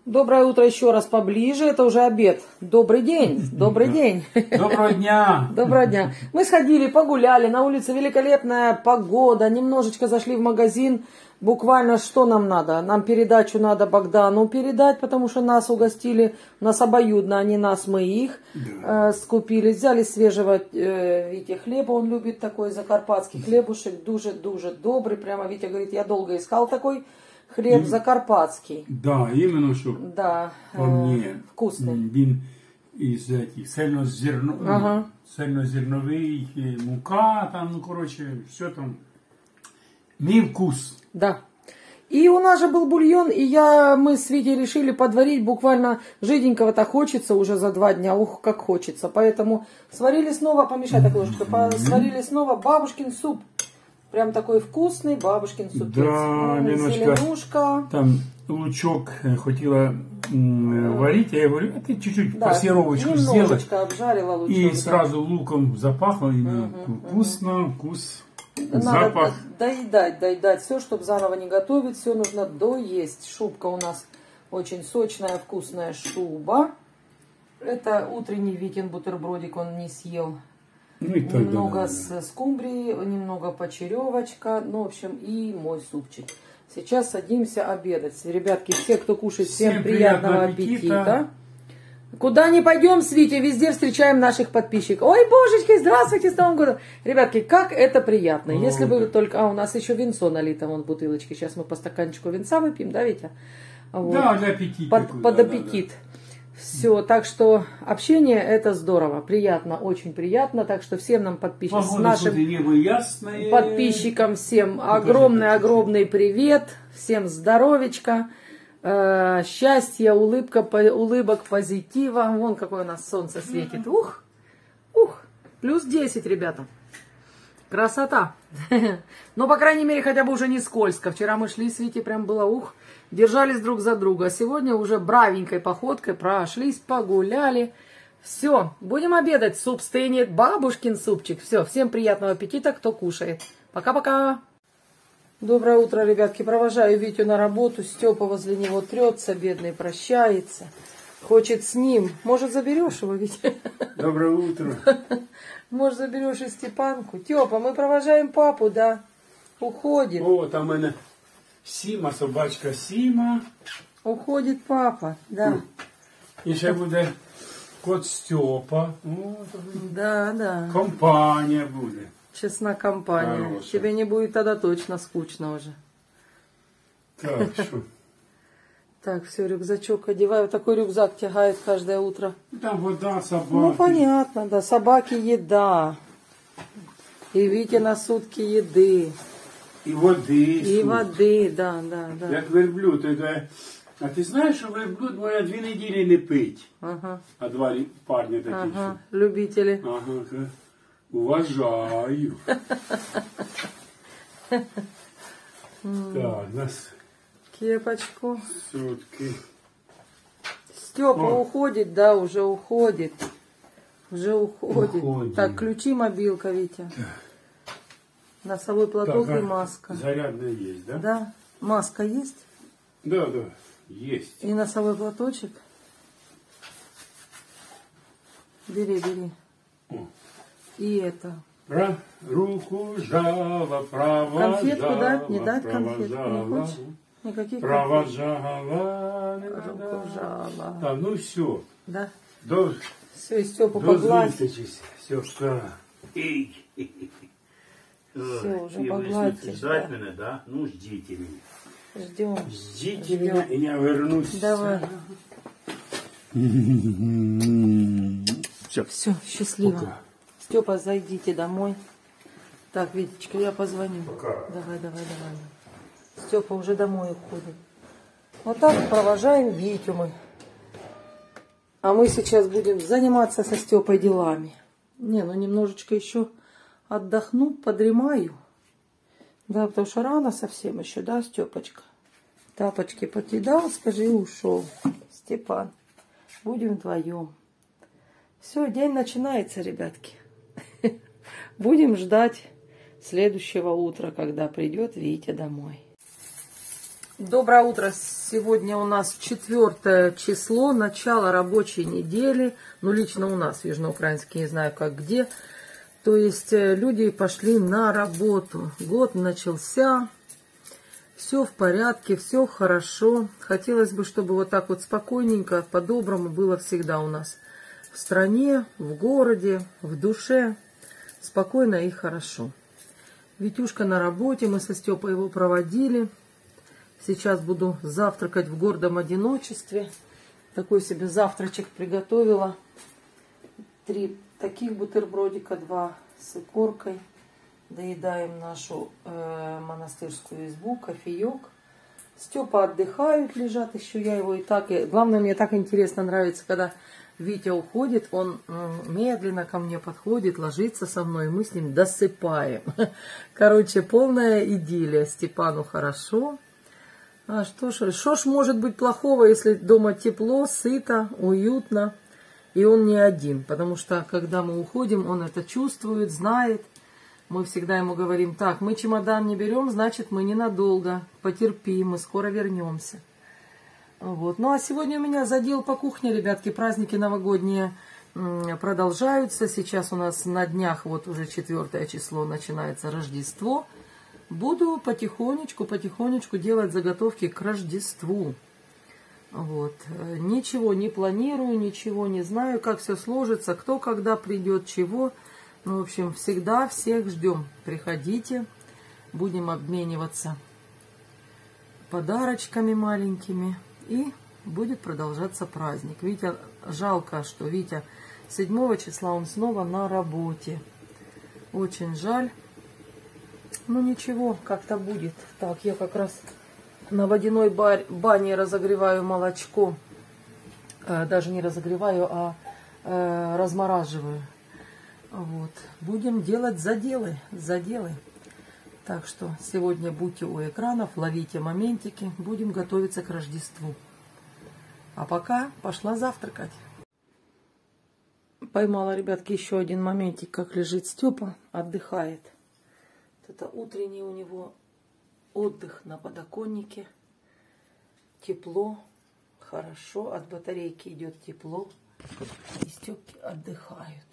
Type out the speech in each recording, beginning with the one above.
Доброе утро еще раз поближе. Это уже обед. Добрый день. Добрый день. Доброго дня. Доброго дня. Мы сходили, погуляли. На улице великолепная погода. Немножечко зашли в магазин. Буквально что нам надо? Нам передачу надо Богдану передать, потому что нас угостили. Нас обоюдно, они нас, мы их. Да. Скупили. Взяли свежего Витя хлеба. Он любит такой закарпатский хлебушек. Дуже добрый. Прямо Витя говорит, я долго искал такой. Хлеб закарпатский. Да, именно що Да, по мені вкусний. Він із цельнозерновий, мука, там, ну, короче, все там. Мій вкус. Да. И у нас же был бульон, и мы с Витей решили подварить буквально жиденького-то хочется уже за 2 дня, ух, как хочется. Поэтому сварили снова, помешай так ложку, сварили снова бабушкин суп. Прям такой вкусный бабушкин супец. Да, зеленушка. Там лучок хотела варить, а я говорю, а ты чуть-чуть пассировочку сделай. Немножечко обжарила лучок. И сразу луком запахло, и вкусно, вкус, запах. Надо доедать все, чтобы заново не готовить, все нужно доесть. Шубка у нас очень сочная, вкусная шуба. Это утренний Витин бутербродик, он не съел. Ну, и так немного с скумбрии, немного почеревочка, ну, в общем, и мой супчик. Сейчас садимся обедать. Ребятки, все, кто кушает, всем приятного аппетита. Куда не пойдем с Витей, везде встречаем наших подписчиков. Ой, божечки, здравствуйте, с Новым годом. Ребятки, как это приятно. Если бы вы только... А, у нас еще винцо налито, вон в бутылочке. Сейчас мы по стаканчику винца выпьем, да, Витя? Вот. Да, для аппетита. Под аппетит. Да. Все, так что общение это здорово, приятно, очень приятно, так что всем нам подписчикам, нашим подписчикам всем огромный привет, всем здоровечка, счастья, улыбок, позитива, вон какое у нас солнце светит, плюс 10, ребята, красота, но по крайней мере хотя бы уже не скользко, вчера мы шли с Витей, прям было держались друг за друга. Сегодня уже бравенькой походкой прошлись, погуляли. Все, будем обедать. Суп стынет, бабушкин супчик. Все, всем приятного аппетита, кто кушает. Пока-пока. Доброе утро, ребятки. Провожаю Витю на работу. Степа возле него трется, бедный, прощается. Хочет с ним. Может, заберешь его, Витя? Доброе утро. Может, заберешь и Степанку. Тепа, мы провожаем папу, да? Уходит. О, там она... Сіма, собачка Сіма. Уходит папа, да. І ще буде кот Степа. Да. Компания будет. Честна компания. Хорошая. Тебе не будет тогда точно скучно уже. Так, что? Так, все, рюкзачок одеваю. Такой рюкзак тягает каждое утро. Там вода, собаки. Ну, понятно, да. Собаки еда. И Витя на сутки еды. И воды. И воды, да. Як верблюд. А ти знаєш, що верблюд може 2 неділі не пить? Ага. А 2 парні такі. Ага, любители. Ага, уважаю. Так, нас... Кепочку. Сутки. Степа уходит, да, уже уходит. Уходим. Так, ключи, мобилка, Витя. Носовой платок так, и маска. Зарядная есть, да? Да. Маска есть? Да, есть. И носовой платочек. Бери. О. И это. Руку жала, право конфетку жала, дать? Не дать конфетку? Не хочешь? Никаких право конфет. жала, Руку жала. Так, ну все. Да. Все, и Степу погладь. Все, Все, уже погладьте. Ждать меня, да? Ну, ждите меня. Ждем. Ждите меня, и я вернусь. Давай. Все, счастливо. Пока. Степа, зайдите домой. Так, Витечка, я позвоню. Пока. Давай. Степа уже домой уходит. Вот так провожаем Витю мы. А мы сейчас будем заниматься со Степой делами. Не, ну немножечко еще отдохну, подремаю. Да, потому что рано совсем еще, да, Степочка? Тапочки покидал, скажи, и ушел. Степан, будем вдвоем. Все, день начинается, ребятки. Будем ждать следующего утра, когда придет Витя домой. Доброе утро. Сегодня у нас 4 число, начало рабочей недели. Ну, лично у нас в Южноукраинске, не знаю как где. То есть люди пошли на работу. Год начался. Все в порядке, все хорошо. Хотелось бы, чтобы вот так вот спокойненько, по-доброму было всегда у нас. В стране, в городе, в душе. Спокойно и хорошо. Витюшка на работе, мы со Степой его проводили. Сейчас буду завтракать в гордом одиночестве. Такой себе завтрачек приготовила. 3 таких бутербродика, 2 с икоркой. Доедаем нашу монастырскую избу, кофеек. Степа отдыхают, лежат еще, я его и так... Главное, мне так интересно нравится, когда Витя уходит, он медленно ко мне подходит, ложится со мной, и мы с ним досыпаем. Короче, полная идиллия. Степану хорошо. А что ж может быть плохого, если дома тепло, сыто, уютно, и он не один. Потому что, когда мы уходим, он это чувствует, знает. Мы всегда ему говорим: так, мы чемодан не берем, значит, мы ненадолго, потерпи, мы скоро вернемся. Вот. Ну, а сегодня у меня задел по кухне, ребятки, праздники новогодние продолжаются. Сейчас у нас на днях, вот уже 4 число, начинается Рождество. Буду потихонечку делать заготовки к Рождеству. Вот. Ничего не планирую, ничего не знаю, как все сложится, кто когда придет, чего. Ну, в общем, всегда всех ждем. Приходите, будем обмениваться подарочками маленькими. И будет продолжаться праздник. Витя, жалко, что Витя 7 числа он снова на работе. Очень жаль. Ну ничего, как-то будет. Так, я как раз на водяной бане разогреваю молочко. Даже не разогреваю, а размораживаю. Вот. Будем делать заделы. Так что сегодня будьте у экранов, ловите моментики. Будем готовиться к Рождеству. А пока пошла завтракать. Поймала, ребятки, еще один моментик, как лежит Степа, отдыхает. Это утренний у него отдых на подоконнике. Тепло, хорошо, от батарейки идет тепло. И Степки отдыхают.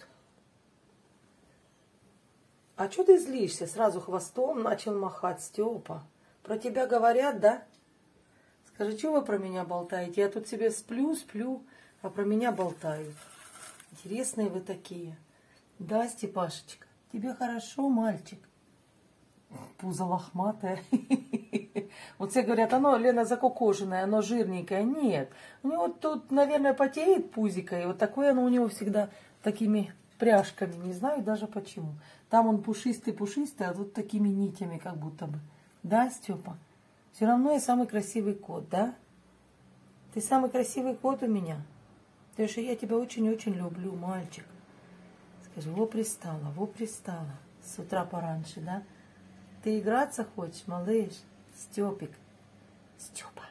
А что ты злишься? Сразу хвостом начал махать, Степа. Про тебя говорят, да? Скажи, что вы про меня болтаете? Я тут себе сплю, а про меня болтают. Интересные вы такие. Да, Степашечка, тебе хорошо, мальчик? Пузо лохматое. Вот все говорят, оно, Лена, закокошенное, оно жирненькое. Нет, у него тут, наверное, потеет пузико, и вот такое оно у него всегда такими пряжками. Не знаю даже почему. Там он пушистый, а тут такими нитями как будто бы. Да, Степа? Все равно я самый красивый кот, да? Ты самый красивый кот у меня. Потому что я тебя очень-очень люблю, мальчик. Скажи, во пристала. С утра пораньше, да? Ты играться хочешь, малыш? Степик. Степа.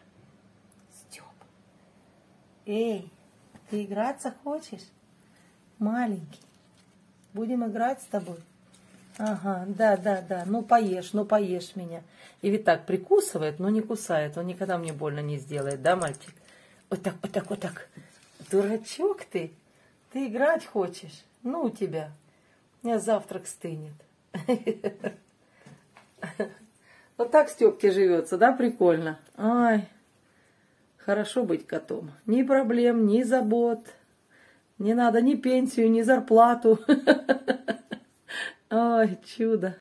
Эй, ты играться хочешь? Маленький. Будем играть с тобой? Ага, да. Ну поешь меня. И ведь так прикусывает, но не кусает. Он никогда мне больно не сделает, да, мальчик? Вот так. Дурачок ты. Ты играть хочешь? Ну, у тебя. У меня завтрак стынет. Вот так Степке живется, да, прикольно? Ай, хорошо быть котом. Ни проблем, ни забот. Не надо ни пенсию, ни зарплату. Ой, чудо.